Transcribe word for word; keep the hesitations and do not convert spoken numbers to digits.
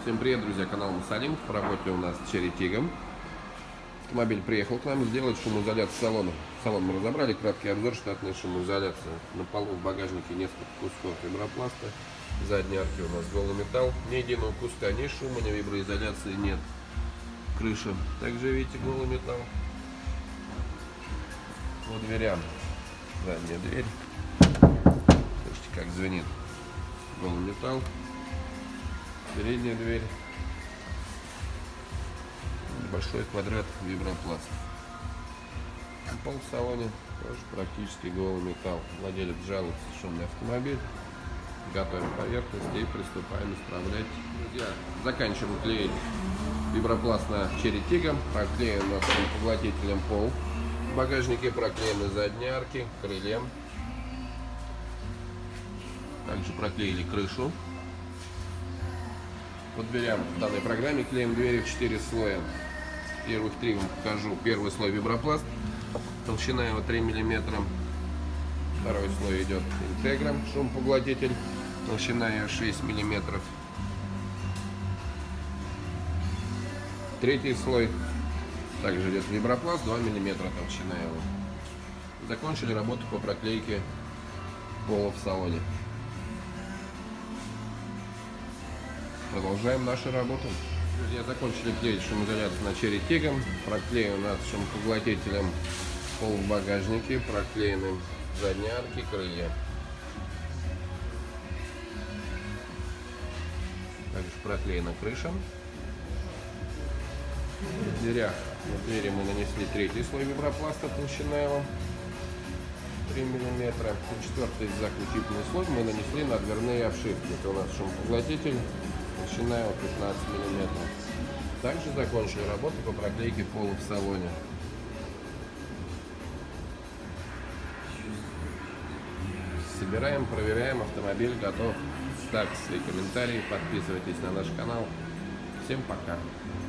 Всем привет, друзья, канал Мусалим. В работе у нас Cherry Tiggo. Автомобиль приехал к нам сделать шумоизоляцию салона. Салон мы разобрали, краткий обзор, штатная шумоизоляция. На полу в багажнике несколько кусков фибропласта. Задней арки у нас голый металл. Ни единого куска, ни шума, ни виброизоляции нет. Крыша также, видите, голый металл. По дверям. Задняя дверь. Слышите, как звенит. Голый металл. Передняя дверь. Большой квадрат вибропласт. Пол в салоне тоже практически голый металл. Владелец жалуется, шумный автомобиль. Готовим поверхность и приступаем исправлять. Друзья, заканчиваем клеить вибропласт на Cherry Tiggo. Проклеен у нас поглотителем пол. В багажнике проклеены задние арки, крылья. Также проклеили крышу. По дверям в данной программе клеим двери в четыре слоя. Первых три вам покажу. Первый слой вибропласт. Толщина его три миллиметра. Второй слой идет интегра, шумопоглотитель. Толщина ее шесть миллиметров. Третий слой также идет вибропласт, два миллиметра толщина его. Закончили работу по проклейке пола в салоне. Продолжаем нашу работу. Друзья, закончили клеить шумоизоляцию на Cherry Tiggo. Проклеен над шумопоглотителем пол в багажнике. Проклеены задние арки, крылья. Также проклеена крыша. В дверях, на двери мы нанесли третий слой вибропласта, толщина его три миллиметра. И четвертый заключительный слой мы нанесли на дверные обшивки. Это у нас шумопоглотитель. Толщина его пятнадцать миллиметров. Также закончили работу по проклейке пола в салоне. Собираем, проверяем, автомобиль готов. Ставьте свои комментарии, подписывайтесь на наш канал. Всем пока!